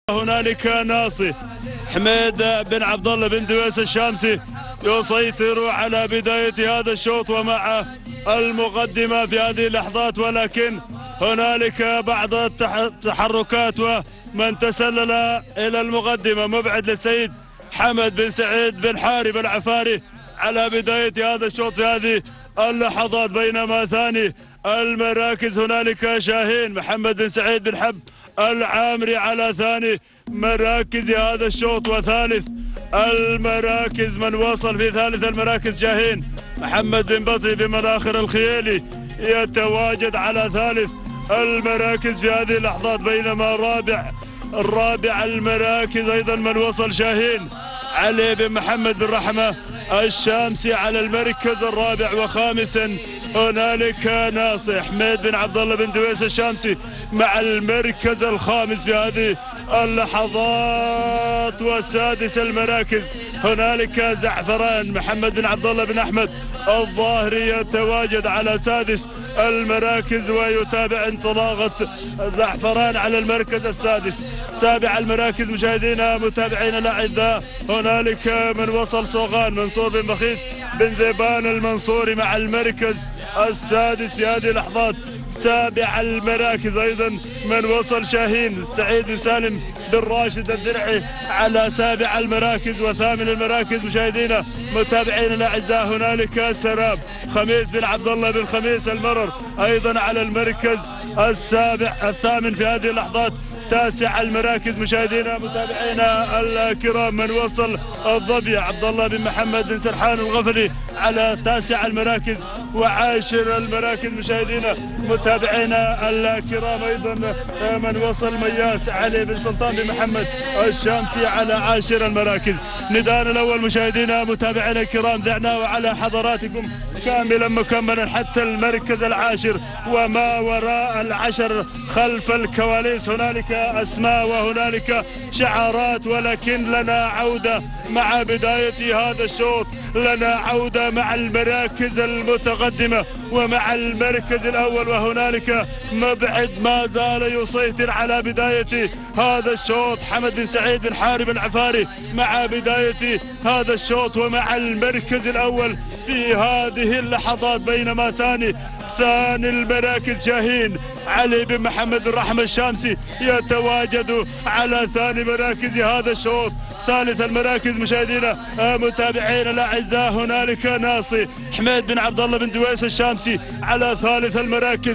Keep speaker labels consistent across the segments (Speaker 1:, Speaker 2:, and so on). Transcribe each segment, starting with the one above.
Speaker 1: هنالك ناصي حميد بن عبد الله بن دويس الشامسي يسيطر على بداية هذا الشوط ومع المقدمة في هذه اللحظات، ولكن هنالك بعض التحركات ومن تسلل إلى المقدمة. مبعد للسيد حمد بن سعيد بن حارب العفاري على بداية هذا الشوط في هذه اللحظات، بينما ثاني المراكز هنالك شاهين محمد بن سعيد بن حب العامري على ثاني مراكز هذا الشوط، وثالث المراكز من وصل في ثالث المراكز شاهين محمد بن بطي بن مناخر الخيالي يتواجد على ثالث المراكز في هذه اللحظات، بينما الرابع المراكز ايضا من وصل شاهين علي بن محمد بن رحمه الشامسي على المركز الرابع، وخامسا هنالك ناصي حميد بن عبد الله بن دويس الشامسي مع المركز الخامس في هذه اللحظات. وسادس المراكز هنالك زعفران محمد بن عبد الله بن احمد الظاهري يتواجد على سادس المراكز، ويتابع انطلاقة زعفران على المركز السادس. سابع المراكز مشاهدينا متابعينا الاعزاء هنالك من وصل صوغان منصور بن بخيت بن ذيبان المنصوري مع المركز السادس في هذه اللحظات. سابع المراكز ايضا من وصل شاهين سعيد بن سالم بن راشد الدرعي على سابع المراكز. وثامن المراكز مشاهدينا متابعينا الاعزاء هنالك سراب خميس بن عبد الله بن خميس المرر ايضا على المركز الثامن في هذه اللحظات. تاسع المراكز مشاهدينا متابعينا الكرام من وصل الظبي عبد الله بن محمد بن سرحان الغفلي على تاسع المراكز. وعاشر المراكز مشاهدينا متابعينا الكرام ايضا من وصل مياس علي بن سلطان بن محمد الشامسي على عاشر المراكز. نداءنا الاول مشاهدينا متابعينا الكرام ذعناه على حضراتكم كاملا مكملا حتى المركز العاشر وما وراء العشر خلف الكواليس. هنالك اسماء وهنالك شعارات، ولكن لنا عودة مع بداية هذا الشوط، لنا عودة مع المراكز المتقدمة ومع المركز الأول. وهنالك مبعد ما زال يسيطر على بداية هذا الشوط حمد بن سعيد بن حارب العفاري مع بداية هذا الشوط ومع المركز الأول في هذه اللحظات، بينما ثاني المراكز شاهين علي بن محمد بن رحمة الشامسي يتواجد على ثاني مراكز هذا الشوط. ثالث المراكز مشاهدينا متابعينا الاعزاء هنالك ناصي حميد بن عبد الله بن دويس الشامسي على ثالث المراكز.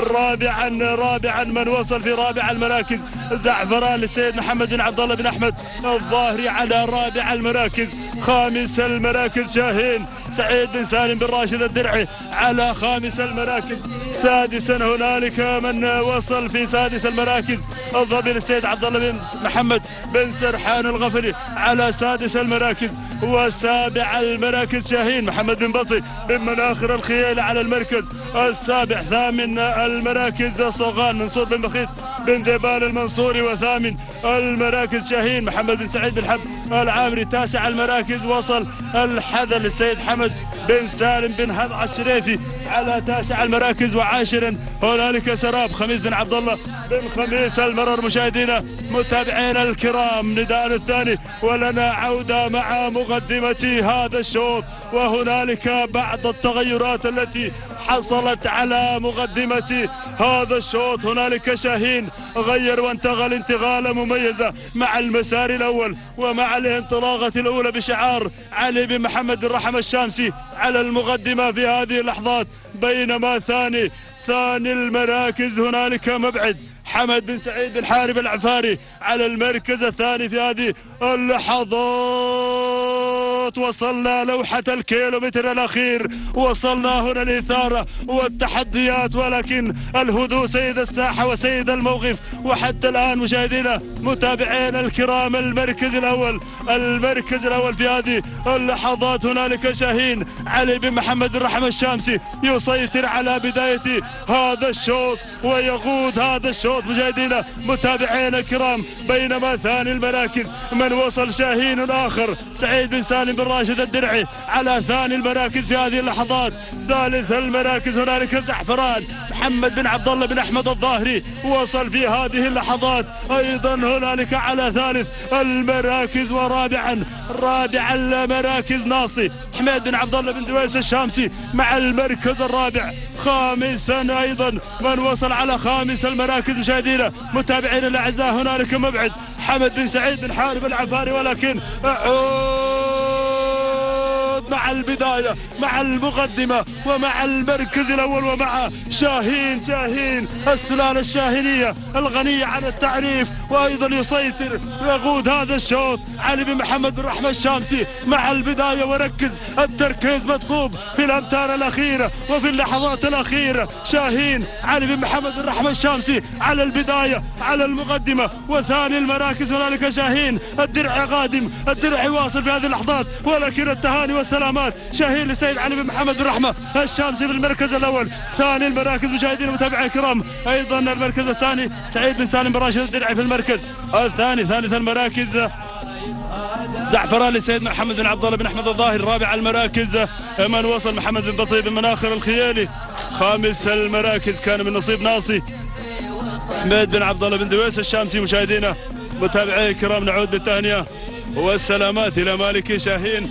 Speaker 1: رابعا من وصل في رابع المراكز زعفران للسيد محمد بن عبد الله بن احمد الظاهري على رابع المراكز. خامس المراكز شاهين سعيد بن سالم بن راشد الدرعي على خامس المراكز. سادسا هنالك من وصل في سادس المراكز الظبي للسيد عبد الله بن محمد بن سرحان الغفلي على سادس المراكز. وسابع المراكز شاهين محمد بن بطي بن مناخر الخيال على المركز السابع. ثامن المراكز صوغان منصور بن بخيت بن ذيبان المنصوري. وثامن المراكز شاهين محمد بن سعيد بن حب العامري. تاسع المراكز وصل الحذر للسيد حمد بن سالم بن هضع الشريفي على تاسع المراكز. وعاشرا هنالك سراب خميس بن عبد الله بن خميس المرر. مشاهدينا متابعينا الكرام نداء الثاني ولنا عودة مع مقدمة هذا الشوط، وهنالك بعض التغيرات التي حصلت على مقدمة هذا الشوط. هنالك شاهين غير وانتقل انتقالة مميزة مع المسار الأول ومع الانطلاقة الأولى بشعار علي بن محمد بن رحمة الشامسي على المقدمة في هذه اللحظات، بينما ثاني المراكز هنالك مبعد حمد بن سعيد بن حارب العفاري على المركز الثاني في هذه اللحظات. وصلنا لوحة الكيلومتر الأخير، وصلنا هنا الإثارة والتحديات، ولكن الهدوء سيد الساحة وسيد الموقف. وحتى الآن مشاهدينا متابعينا الكرام المركز الأول في هذه اللحظات هنالك شاهين علي بن محمد بن رحمة الشامسي يسيطر على بداية هذا الشوط ويقود هذا الشوط مشاهدينا متابعينا الكرام. بينما ثاني المراكز من وصل شاهين آخر سعيد بن سالم بن راشد الدرعي على ثاني المراكز في هذه اللحظات. ثالث المراكز هنالك زعفران محمد بن عبد الله بن احمد الظاهري وصل في هذه اللحظات ايضا هنالك على ثالث المراكز رابع المراكز ناصي حميد بن عبد الله بن دويس الشامسي مع المركز الرابع. خامسا ايضا من وصل على خامس المراكز مشاهدينا متابعينا الاعزاء هنالك مبعد حمد بن سعيد بن حارب العفاري، ولكن مع البداية مع المقدمة ومع المركز الأول ومع شاهين السلالة الشاهينية الغنية عن التعريف، وأيضا يسيطر ويقود هذا الشوط علي بن محمد بن رحمة الشامسي مع البداية. وركز التركيز مطلوب في الأمتار الأخيرة وفي اللحظات الأخيرة. شاهين علي بن محمد بن رحمة الشامسي على البداية على المقدمة، وثاني المراكز هنالك شاهين الدرع قادم، الدرع واصل في هذه اللحظات، ولكن التهاني والسلامات شاهين للسيد علي بن محمد بن رحمة الشامسي في المركز الأول. ثاني المراكز مشاهدينا المتابعين الكرام أيضا المركز الثاني سعيد بن سالم بن راشد الدرعي في المركز الثاني. ثالث المراكز زعفران للسيد محمد بن عبد الله بن احمد الظاهري. رابع المراكز من وصل محمد بن بطيب بن مناخر الخيالي. خامس المراكز كان من نصيب ناصي حميد بن عبد الله بن دويس الشامسي. مشاهدينا متابعي الكرام نعود بالتهنئة والسلامات الى مالكي شاهين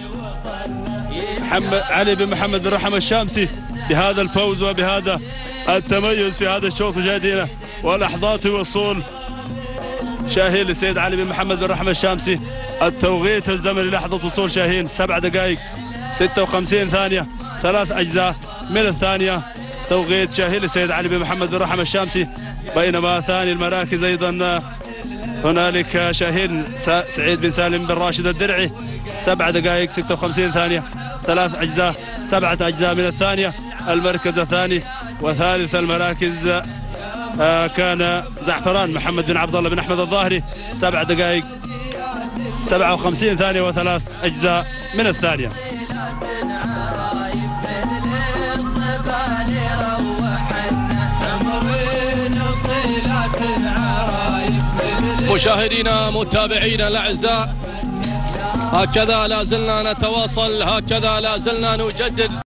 Speaker 1: علي بن محمد بن رحمة الشامسي بهذا الفوز وبهذا التميز في هذا الشوط مشاهدينا. ولحظات وصول شاهين للسيد علي بن محمد بن رحمة الشامسي. التوقيت الزمني لحظة وصول شاهين 7 دقائق 56 ثانية 3 أجزاء من الثانية. توقيت شاهين للسيد علي بن محمد بن رحمة الشامسي. بينما ثاني المراكز أيضا هنالك شاهين سعيد بن سالم بن راشد الدرعي 7 دقائق 56 ثانية 3 أجزاء 7 أجزاء من الثانية. المركز الثاني وثالث المراكز كان زعفران محمد بن عبد الله بن احمد الظاهري 7 دقائق 57 ثانية و3 أجزاء من الثانية.
Speaker 2: مشاهدينا متابعينا الأعزاء هكذا لا زلنا نتواصل، هكذا لا زلنا نجدد